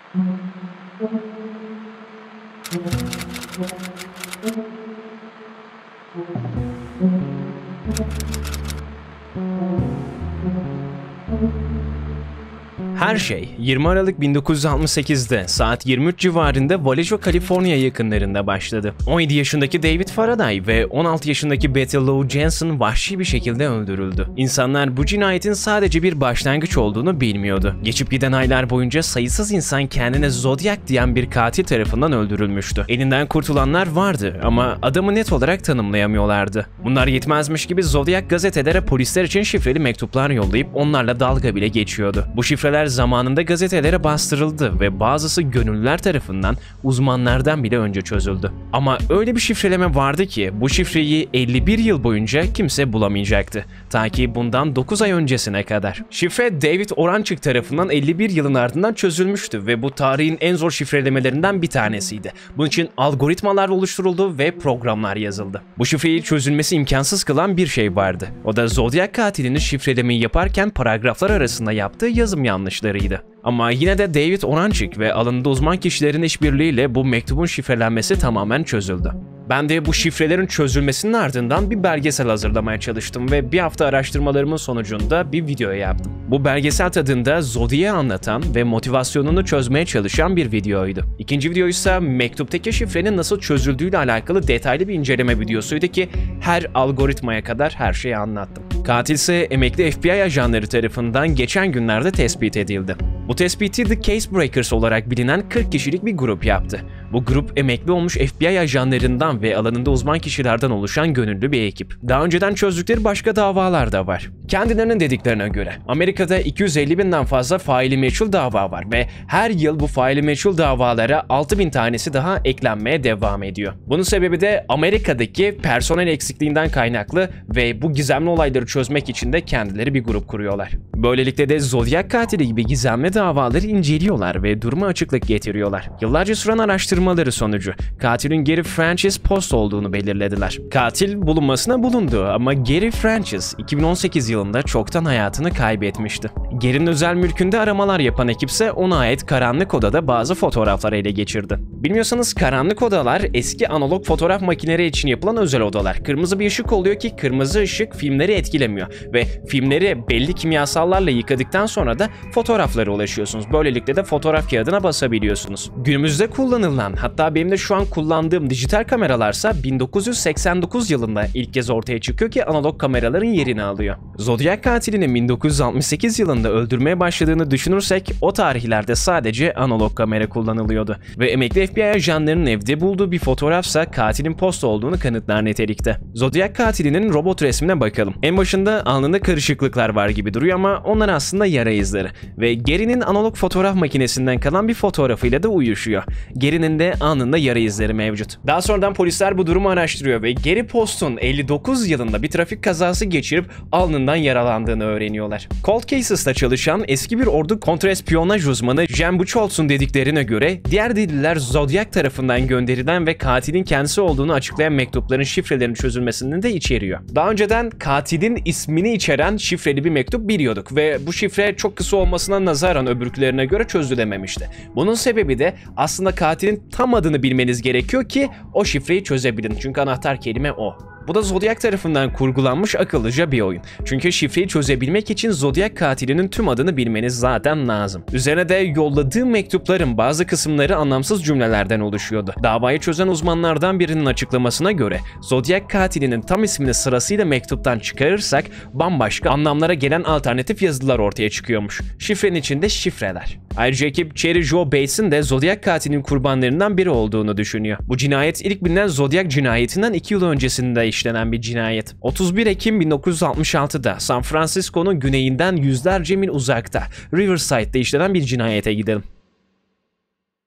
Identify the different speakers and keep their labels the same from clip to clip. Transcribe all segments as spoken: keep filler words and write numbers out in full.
Speaker 1: Her şey yirmi Aralık bin dokuz yüz altmış sekiz'de saat yirmi üç civarında Vallejo, Kaliforniya yakınlarında başladı. on yedi yaşındaki David Faraday ve on altı yaşındaki Betty Lou Jensen vahşi bir şekilde öldürüldü. İnsanlar bu cinayetin sadece bir başlangıç olduğunu bilmiyordu. Geçip giden aylar boyunca sayısız insan kendine Zodiac diyen bir katil tarafından öldürülmüştü. Elinden kurtulanlar vardı ama adamı net olarak tanımlayamıyorlardı. Bunlar yetmezmiş gibi Zodiac gazetelere polisler için şifreli mektuplar yollayıp onlarla dalga bile geçiyordu. Bu şifreler zamanında gazetelere bastırıldı ve bazısı gönüllüler tarafından uzmanlardan bile önce çözüldü. Ama öyle bir şifreleme vardı ki bu şifreyi elli bir yıl boyunca kimse bulamayacaktı. Ta ki bundan dokuz ay öncesine kadar. Şifre David Oranchik tarafından elli bir yılın ardından çözülmüştü ve bu tarihin en zor şifrelemelerinden bir tanesiydi. Bunun için algoritmalar oluşturuldu ve programlar yazıldı. Bu şifreyi çözülmesi imkansız kılan bir şey vardı. O da Zodiac katilinin şifrelemeyi yaparken paragraflar arasında yaptığı yazım yanlışlarıydı. Ama yine de David Oranchik ve alanında uzman kişilerin işbirliğiyle bu mektubun şifrelenmesi tamamen çözüldü. Ben de bu şifrelerin çözülmesinin ardından bir belgesel hazırlamaya çalıştım ve bir hafta araştırmalarımın sonucunda bir video yaptım. Bu belgesel tadında Zodiac'ı anlatan ve motivasyonunu çözmeye çalışan bir videoydu. İkinci video ise mektuptaki şifrenin nasıl çözüldüğüyle alakalı detaylı bir inceleme videosuydu ki her algoritmaya kadar her şeyi anlattım. Katil ise emekli F B I ajanları tarafından geçen günlerde tespit edildi. Bu tespiti The Case Breakers olarak bilinen kırk kişilik bir grup yaptı. Bu grup emekli olmuş F B I ajanlarından ve alanında uzman kişilerden oluşan gönüllü bir ekip. Daha önceden çözdükleri başka davalar da var. Kendilerinin dediklerine göre Amerika'da iki yüz elli binden fazla faili meçhul dava var ve her yıl bu faili meçhul davalara altı bin tanesi daha eklenmeye devam ediyor. Bunun sebebi de Amerika'daki personel eksikliğinden kaynaklı ve bu gizemli olayları çözmek için de kendileri bir grup kuruyorlar. Böylelikle de Zodiac katili gibi gizemli davaları inceliyorlar ve duruma açıklık getiriyorlar. Yıllarca süren araştırmaları sonucu katilin Gary Francis Post olduğunu belirlediler. Katil bulunmasına bulundu ama Gary Francis iki bin on sekiz yılında çoktan hayatını kaybetmişti. Gary'nin özel mülkünde aramalar yapan ekipse ona ait karanlık odada bazı fotoğraflar ele geçirdi. Bilmiyorsanız karanlık odalar eski analog fotoğraf makineleri için yapılan özel odalar. Kırmızı bir ışık oluyor ki kırmızı ışık filmleri etkilemiyor ve filmleri belli kimyasallarla yıkadıktan sonra da fotoğraflara ulaşıyorsunuz. Böylelikle de fotoğraf kağıdına basabiliyorsunuz. Günümüzde kullanılan, hatta benim de şu an kullandığım dijital kameralarsa bin dokuz yüz seksen dokuz yılında ilk kez ortaya çıkıyor ki analog kameraların yerini alıyor. Zodiac katilinin bin dokuz yüz altmış sekiz yılında öldürmeye başladığını düşünürsek o tarihlerde sadece analog kamera kullanılıyordu ve emekli F B I ajanlarının evde bulduğu bir fotoğrafsa katilin Post olduğunu kanıtlar nitelikte. Zodiac katilinin robot resmine bakalım. En başında alnında karışıklıklar var gibi duruyor ama onlar aslında yara izleri ve Gary'nin analog fotoğraf makinesinden kalan bir fotoğrafıyla da uyuşuyor. Gary'nin de alnında yara izleri mevcut. Daha sonradan polisler bu durumu araştırıyor ve Gary Post'un elli dokuz yılında bir trafik kazası geçirip alnından yaralandığını öğreniyorlar. Cold Cases'ta çalışan eski bir ordu kontraespiyonaj uzmanı Jen Buchholz'un dediklerine göre diğer deliller Zodiac tarafından gönderilen ve katilin kendisi olduğunu açıklayan mektupların şifrelerinin çözülmesini de içeriyor. Daha önceden katilin ismini içeren şifreli bir mektup biliyorduk ve bu şifre çok kısa olmasına nazaran öbürkülerine göre çözülememişti. Bunun sebebi de aslında katilin tam adını bilmeniz gerekiyor ki o şifreyi çözebilin. Çünkü anahtar kelime o. Bu da Zodiac tarafından kurgulanmış akıllıca bir oyun. Çünkü şifreyi çözebilmek için Zodiac katilinin tüm adını bilmeniz zaten lazım. Üzerine de yolladığı mektupların bazı kısımları anlamsız cümlelerden oluşuyordu. Davayı çözen uzmanlardan birinin açıklamasına göre Zodiac katilinin tam ismini sırasıyla mektuptan çıkarırsak bambaşka anlamlara gelen alternatif yazılar ortaya çıkıyormuş. Şifrenin içinde şifreler. Ayrıca ekip Cherry Joe Bates'in de Zodiac katilinin kurbanlarından biri olduğunu düşünüyor. Bu cinayet ilk bilinen Zodiac cinayetinden iki yıl öncesinde işlenen bir cinayet. otuz bir Ekim bin dokuz yüz altmış altıda San Francisco'nun güneyinden yüzlerce mil uzakta Riverside'de işlenen bir cinayete gidelim.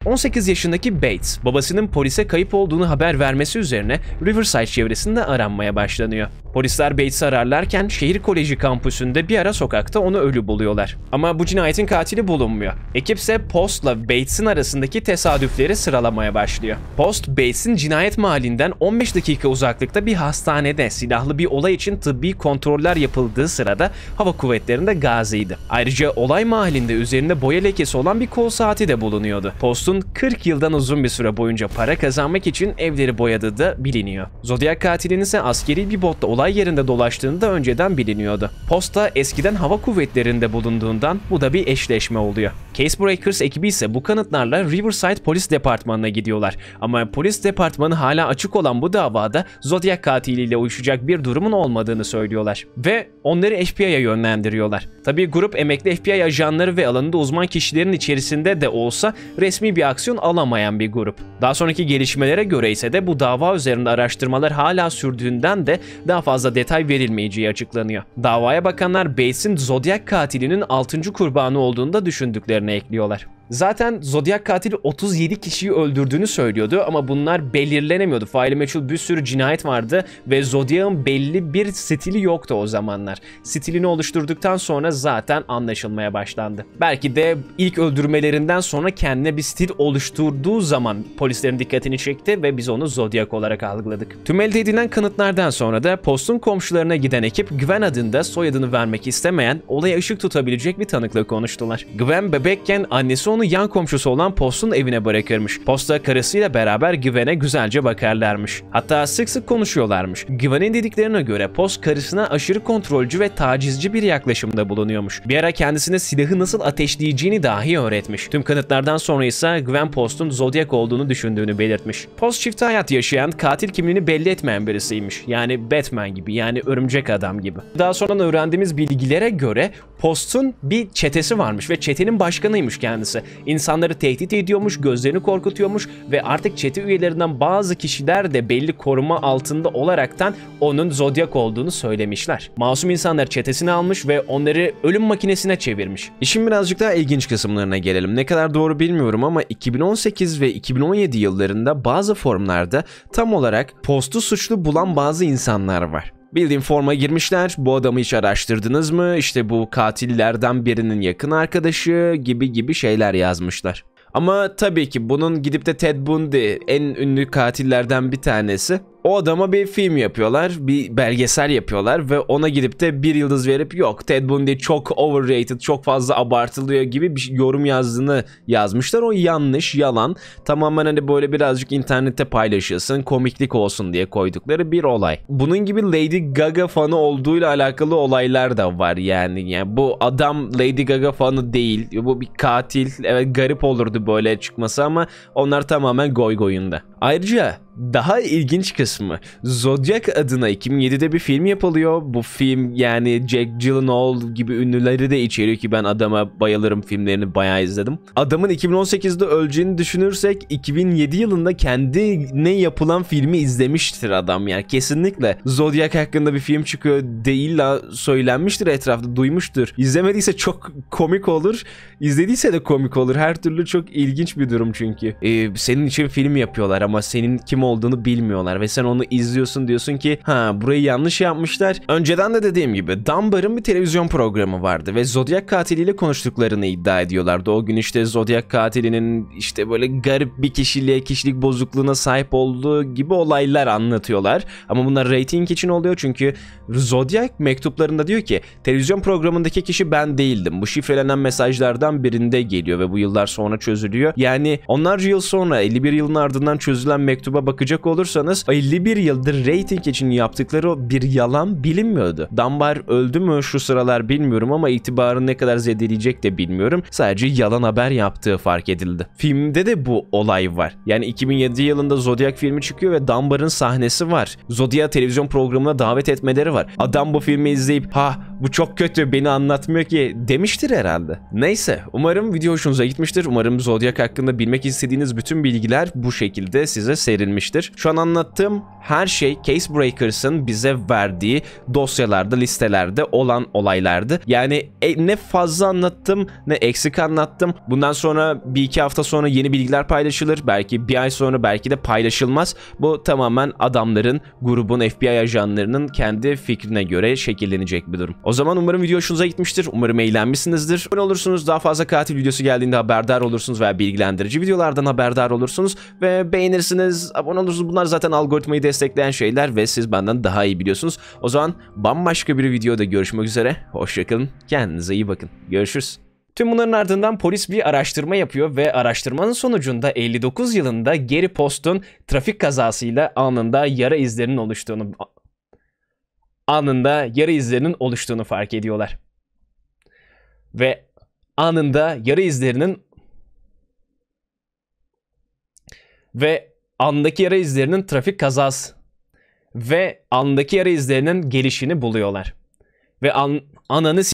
Speaker 1: on sekiz yaşındaki Bates, babasının polise kayıp olduğunu haber vermesi üzerine Riverside çevresinde aranmaya başlanıyor. Polisler Bates'i ararlarken şehir koleji kampüsünde bir ara sokakta onu ölü buluyorlar. Ama bu cinayetin katili bulunmuyor. Ekip ise Post'la Bates'in arasındaki tesadüfleri sıralamaya başlıyor. Post, Bates'in cinayet mahallinden on beş dakika uzaklıkta bir hastanede silahlı bir olay için tıbbi kontroller yapıldığı sırada hava kuvvetlerinde gaziydi. Ayrıca olay mahallinde üzerinde boya lekesi olan bir kol saati de bulunuyordu. Post'un kırk yıldan uzun bir süre boyunca para kazanmak için evleri boyadığı da biliniyor. Zodiac katilinin ise askeri bir botla olay yerinde dolaştığını da önceden biliniyordu. Post da eskiden hava kuvvetlerinde bulunduğundan bu da bir eşleşme oluyor. Casebreakers ekibi ise bu kanıtlarla Riverside Polis Departmanı'na gidiyorlar. Ama polis departmanı hala açık olan bu davada Zodiac katiliyle uyuşacak bir durumun olmadığını söylüyorlar. Ve onları F B I'ye yönlendiriyorlar. Tabii grup emekli F B I ajanları ve alanında uzman kişilerin içerisinde de olsa resmi bir aksiyon alamayan bir grup. Daha sonraki gelişmelere göre ise de bu dava üzerinde araştırmalar hala sürdüğünden de daha fazla detay verilmeyeceği açıklanıyor. Davaya bakanlar Bates'in Zodiac katilinin altıncı kurbanı olduğunu da düşündüklerini ekliyorlar. Zaten Zodiac katili otuz yedi kişiyi öldürdüğünü söylüyordu ama bunlar belirlenemiyordu. Faili meçhul bir sürü cinayet vardı ve Zodiac'ın belli bir stili yoktu o zamanlar. Stilini oluşturduktan sonra zaten anlaşılmaya başlandı. Belki de ilk öldürmelerinden sonra kendine bir stil oluşturduğu zaman polislerin dikkatini çekti ve biz onu Zodiac olarak algıladık. Tüm elde edilen kanıtlardan sonra da Post'un komşularına giden ekip Gwen adında soyadını vermek istemeyen, olaya ışık tutabilecek bir tanıkla konuştular. Gwen bebekken annesi onu yan komşusu olan Post'un evine bırakırmış. Post da karısıyla beraber Gwen'e güzelce bakarlarmış. Hatta sık sık konuşuyorlarmış. Gwen'in dediklerine göre Post karısına aşırı kontrolcü ve tacizci bir yaklaşımda bulunuyormuş. Bir ara kendisine silahı nasıl ateşleyeceğini dahi öğretmiş. Tüm kanıtlardan sonra ise Gwen Post'un Zodiac olduğunu düşündüğünü belirtmiş. Post çift hayat yaşayan, katil kimliğini belli etmeyen birisiymiş. Yani Batman gibi, yani örümcek adam gibi. Daha sonra öğrendiğimiz bilgilere göre Post'un bir çetesi varmış ve çetenin başkanıymış kendisi. İnsanları tehdit ediyormuş, gözlerini korkutuyormuş ve artık çete üyelerinden bazı kişiler de belli koruma altında olaraktan onun Zodiac olduğunu söylemişler. Masum insanlar çetesini almış ve onları ölüm makinesine çevirmiş. İşin birazcık daha ilginç kısımlarına gelelim. Ne kadar doğru bilmiyorum ama iki bin on sekiz ve iki bin on yedi yıllarında bazı forumlarda tam olarak Post'u suçlu bulan bazı insanlar var. Bildiğin forma girmişler, bu adamı hiç araştırdınız mı, İşte bu katillerden birinin yakın arkadaşı gibi gibi şeyler yazmışlar. Ama tabii ki bunun gidip de Ted Bundy en ünlü katillerden bir tanesi. O adama bir film yapıyorlar, bir belgesel yapıyorlar ve ona gidip de bir yıldız verip yok Ted Bundy çok overrated, çok fazla abartılıyor gibi bir yorum yazdığını yazmışlar. O yanlış, yalan. Tamamen hani böyle birazcık internette paylaşılsın, komiklik olsun diye koydukları bir olay. Bunun gibi Lady Gaga fanı olduğuyla alakalı olaylar da var yani. Yani bu adam Lady Gaga fanı değil, bu bir katil. Evet, garip olurdu böyle çıkması ama onlar tamamen goy goyunda. Ayrıca daha ilginç kısmı, Zodiac adına iki bin yedide bir film yapılıyor. Bu film yani Jack Gyllenhaal gibi ünlüleri de içeriyor ki ben adama bayılırım, filmlerini bayağı izledim. Adamın iki bin on sekizde öleceğini düşünürsek iki bin yedi yılında kendine yapılan filmi izlemiştir adam yani kesinlikle. Zodiac hakkında bir film çıkıyor değil la söylenmiştir, etrafta duymuştur. İzlemediyse çok komik olur, izlediyse de komik olur. Her türlü çok ilginç bir durum çünkü. Ee, senin için film yapıyorlar ama senin kim olduğunu bilmiyorlar ve sen onu izliyorsun, diyorsun ki ha burayı yanlış yapmışlar. Önceden de dediğim gibi Dunbar'ın bir televizyon programı vardı ve Zodiac katiliyle konuştuklarını iddia ediyorlardı. O gün işte Zodiac katilinin işte böyle garip bir kişiliğe, kişilik bozukluğuna sahip olduğu gibi olaylar anlatıyorlar. Ama bunlar reyting için oluyor çünkü Zodiac mektuplarında diyor ki televizyon programındaki kişi ben değildim. Bu şifrelenen mesajlardan birinde geliyor ve bu yıllar sonra çözülüyor. Yani onlarca yıl sonra elli bir yılın ardından çözülen mektuba bakacak olursanız elli bir yıldır reyting için yaptıkları o bir yalan bilinmiyordu. Dunbar öldü mü şu sıralar bilmiyorum ama itibarını ne kadar zedeleyecek de bilmiyorum. Sadece yalan haber yaptığı fark edildi. Filmde de bu olay var. Yani iki bin yedi yılında Zodiac filmi çıkıyor ve Dunbar'ın sahnesi var. Zodiac televizyon programına davet etmeleri var. Adam bu filmi izleyip ha bu çok kötü beni anlatmıyor ki demiştir herhalde. Neyse, umarım video hoşunuza gitmiştir. Umarım Zodiac hakkında bilmek istediğiniz bütün bilgiler bu şekilde şekilde size serilmiştir. Şu an anlattığım her şey Casebreakers'ın bize verdiği dosyalarda, listelerde olan olaylardı. Yani e, ne fazla anlattım ne eksik anlattım. Bundan sonra bir iki hafta sonra yeni bilgiler paylaşılır. Belki bir ay sonra belki de paylaşılmaz. Bu tamamen adamların, grubun, F B I ajanlarının kendi fikrine göre şekillenecek bir durum. O zaman umarım video hoşunuza gitmiştir. Umarım eğlenmişsinizdir. Abone olursunuz, daha fazla katil videosu geldiğinde haberdar olursunuz veya bilgilendirici videolardan haberdar olursunuz ve beğenirsiniz, abone olursunuz. Bunlar zaten algoritmayı destekleyen şeyler ve siz benden daha iyi biliyorsunuz. O zaman bambaşka bir videoda görüşmek üzere. Hoşçakalın. Kendinize iyi bakın. Görüşürüz. Tüm bunların ardından polis bir araştırma yapıyor ve araştırmanın sonucunda elli dokuz yılında Gary Post'un trafik kazasıyla anında yara izlerinin oluştuğunu anında yara izlerinin oluştuğunu fark ediyorlar. Ve anında yara izlerinin ve andaki yara izlerinin trafik kazası ve andaki yara izlerinin gelişini buluyorlar. Ve an, ananı